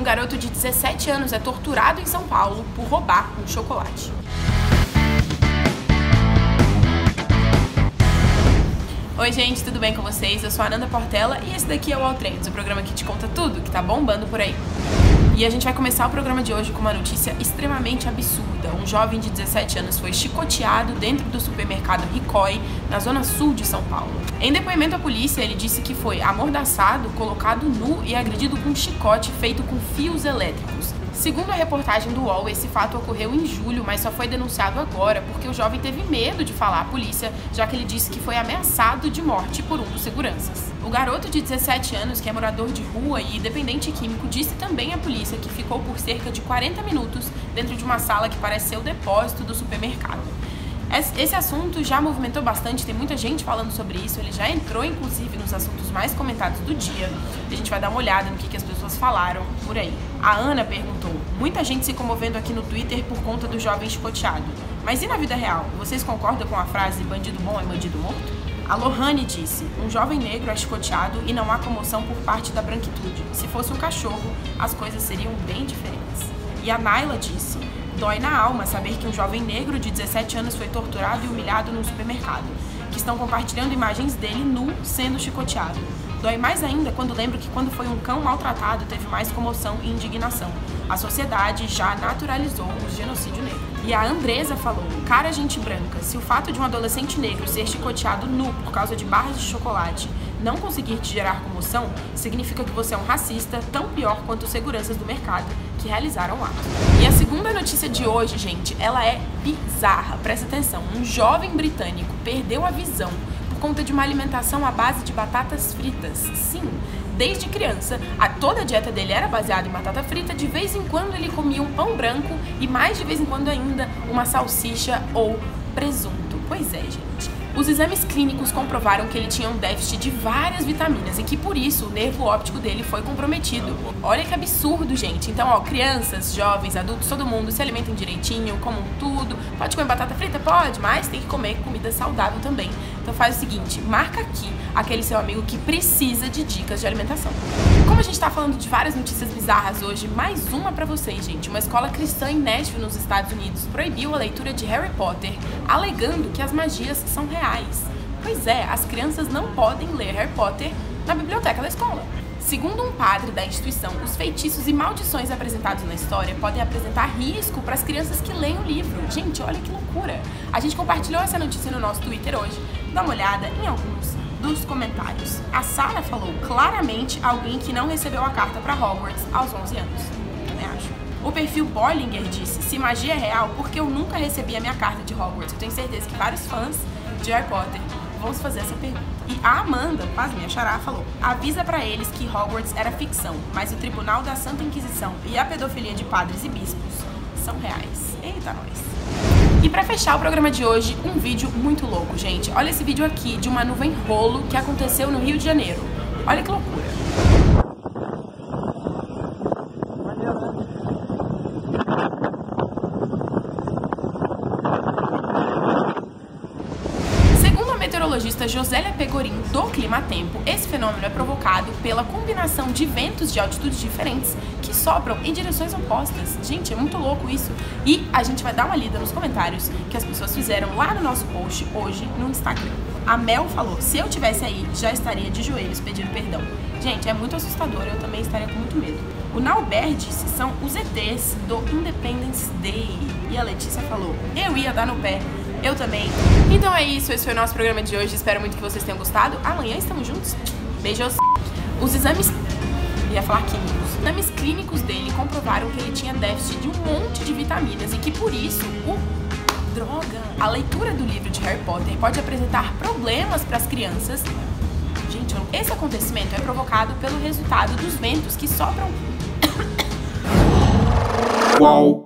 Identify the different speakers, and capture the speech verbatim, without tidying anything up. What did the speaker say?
Speaker 1: garoto de dezessete anos é torturado em São Paulo por roubar um chocolate. Oi gente, tudo bem com vocês? Eu sou a Ananda Portela e esse daqui é o All Trends, o programa que te conta tudo que tá bombando por aí. E a gente vai começar o programa de hoje com uma notícia extremamente absurda. Um jovem de dezessete anos foi chicoteado dentro do supermercado Ricoh, na zona sul de São Paulo. Em depoimento à polícia, ele disse que foi amordaçado, colocado nu e agredido com um chicote feito com fios elétricos. Segundo a reportagem do U O L, esse fato ocorreu em julho, mas só foi denunciado agora porque o jovem teve medo de falar à polícia, já que ele disse que foi ameaçado de morte por um dos seguranças. O garoto de dezessete anos, que é morador de rua e dependente químico, disse também à polícia que ficou por cerca de quarenta minutos dentro de uma sala que parece ser o depósito do supermercado. Esse assunto já movimentou bastante, tem muita gente falando sobre isso, ele já entrou inclusive nos assuntos mais comentados do dia. A gente vai dar uma olhada no que, que as pessoas falaram por aí. A Ana perguntou: muita gente se comovendo aqui no Twitter por conta do jovem chicoteado. Mas e na vida real? Vocês concordam com a frase bandido bom é bandido morto? A Lohane disse: um jovem negro é chicoteado e não há comoção por parte da branquitude. Se fosse um cachorro, as coisas seriam bem diferentes. E a Naila disse: dói na alma saber que um jovem negro de dezessete anos foi torturado e humilhado num supermercado, que estão compartilhando imagens dele nu sendo chicoteado. Dói mais ainda quando lembro que quando foi um cão maltratado teve mais comoção e indignação. A sociedade já naturalizou o genocídio negro. E a Andresa falou: cara, gente branca, se o fato de um adolescente negro ser chicoteado nu por causa de barras de chocolate não conseguir te gerar comoção, significa que você é um racista tão pior quanto os seguranças do mercado que realizaram o ato. E a segunda notícia de hoje, gente, ela é bizarra. Presta atenção, um jovem britânico perdeu a visão por conta de uma alimentação à base de batatas fritas. Sim, desde criança, a, toda a dieta dele era baseada em batata frita. De vez em quando ele comia um pão branco e mais de vez em quando ainda uma salsicha ou presunto. Pois é, gente. Os exames clínicos comprovaram que ele tinha um déficit de várias vitaminas e que por isso o nervo óptico dele foi comprometido. Olha que absurdo, gente. Então, ó, crianças, jovens, adultos, todo mundo se alimentem direitinho, comam tudo. Pode comer batata frita? Pode, mas tem que comer comida saudável também. Então faz o seguinte, marca aqui aquele seu amigo que precisa de dicas de alimentação. Como a gente tá falando de várias notícias bizarras hoje, mais uma pra vocês, gente. Uma escola cristã em Nashville, nos Estados Unidos, proibiu a leitura de Harry Potter, alegando que as magias são reais. Pois é, as crianças não podem ler Harry Potter na biblioteca da escola. Segundo um padre da instituição, os feitiços e maldições apresentados na história podem apresentar risco para as crianças que leem o livro. Gente, olha que loucura! A gente compartilhou essa notícia no nosso Twitter hoje. Dá uma olhada em alguns dos comentários. A Sarah falou: claramente alguém que não recebeu a carta para Hogwarts aos onze anos. Também acho. O perfil Bollinger disse: se magia é real, porque eu nunca recebi a minha carta de Hogwarts. Eu tenho certeza que vários fãs de Harry Potter vão se fazer essa pergunta. E a Amanda, quase minha xará, falou: avisa pra eles que Hogwarts era ficção, mas o Tribunal da Santa Inquisição e a pedofilia de padres e bispos são reais. Eita, nós! E pra fechar o programa de hoje, um vídeo muito louco, gente. Olha esse vídeo aqui de uma nuvem rolo que aconteceu no Rio de Janeiro. Olha que loucura! Meteorologista Josélia Pegorim, do Climatempo, esse fenômeno é provocado pela combinação de ventos de altitudes diferentes que sopram em direções opostas. Gente, é muito louco isso. E a gente vai dar uma lida nos comentários que as pessoas fizeram lá no nosso post hoje no Instagram. A Mel falou: se eu tivesse aí, já estaria de joelhos pedindo perdão. Gente, é muito assustador, eu também estaria com muito medo. O Nauber disse: são os E Tês do Independence Day. E a Letícia falou: eu ia dar no pé. Eu também. Então é isso, esse foi o nosso programa de hoje. Espero muito que vocês tenham gostado. Amanhã estamos juntos. Beijos. Os exames... ia falar químicos. Os exames clínicos dele comprovaram que ele tinha déficit de um monte de vitaminas e que por isso o... droga! A leitura do livro de Harry Potter pode apresentar problemas para as crianças. Gente, esse acontecimento é provocado pelo resultado dos ventos que sopram...
Speaker 2: Uau!